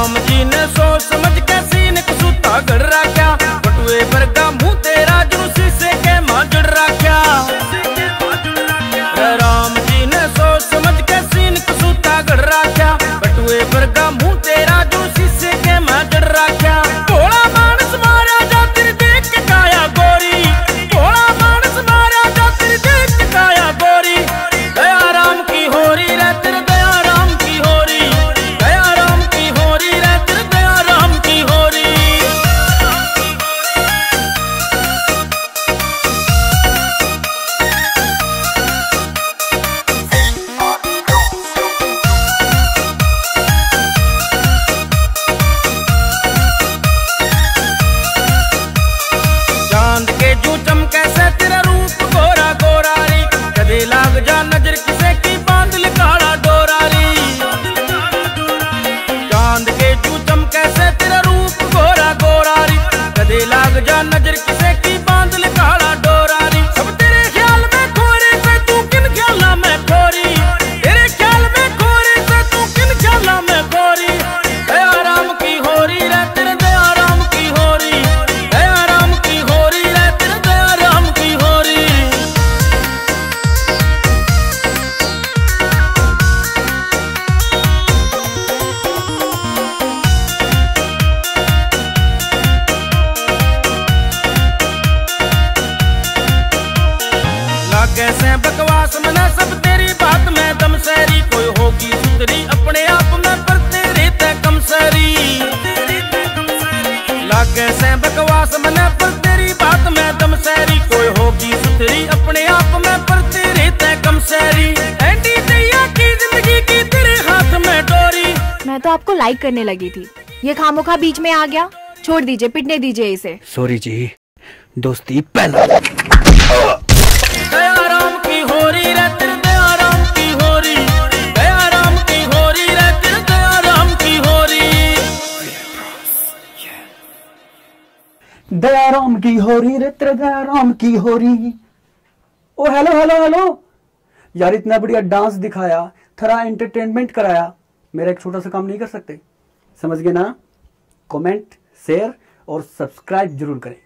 राम जी ने सोच समझ के सीने को सूता गढ़ रखा, बटुए पर का मुंह तेरा जुलूसी से के माजड़ रखा। राम जी ने सोच समझ के सीने को सूता गढ़ रखा, बटुए पर का मुंह तेरा जुलूसी से के माजड़ रखा। भोला मानस मारा जातिर देख के काया गोरी, भोला मानस मारा जातिर देख के काया गोरी। दया राम की होरी रे तेरे दया राम की होरी, दया राम की होरी रे तेरे दया राम की होरी। चांद के जू चमके से तेरा रूप गोरा गोरा री, कदे लाग जा नजर किसे की बांधल काला डोरा री। चांद के जू चमके से तेरा रूप गोरा गोरा री, कदे लाग जा नजर किसे की बांधल काला डोरा री। सब तेरे ख्याल में खोरी से तू किन ख्याला में खोरी, तेरे ख्याल में खोरी से तू किन ख्याला में खोरी। दया राम की होरी रे तेरे दया राम की होरी, दया राम की होरी रे तेरे दया राम की होरी। लागे से बकवास मना सब तेरी बात में दम सहरी, कोई होगी सुतरी अपने आप में पर तेरी ते कम सहरी। लागे से बकवास मना पर तेरी बात में दम सहरी, कोई होगी सुतरी अपने आप में पर तेरी ते कम सहरी। एंडी दैया की जिंदगी की तेरे हाथ में डोरी। मैं तो आपको लाइक करने लगी थी, ये खामोखा बीच में आ गया। छोड़ दीजिए, पिटने दीजिए इसे। सॉरी जी, दोस्ती पहला। दया राम की होरी रे तेरे दया राम की होरी, दया राम की होरी रे तेरे दया राम की होरी। दया राम की होरी रे तेरे दया राम की होरी। ओ हेलो हेलो हेलो यार, इतना बढ़िया डांस दिखाया, थोड़ा एंटरटेनमेंट कराया, मेरा एक छोटा सा काम नहीं कर सकते? समझ गए ना? कमेंट, शेयर और सब्सक्राइब जरूर करें।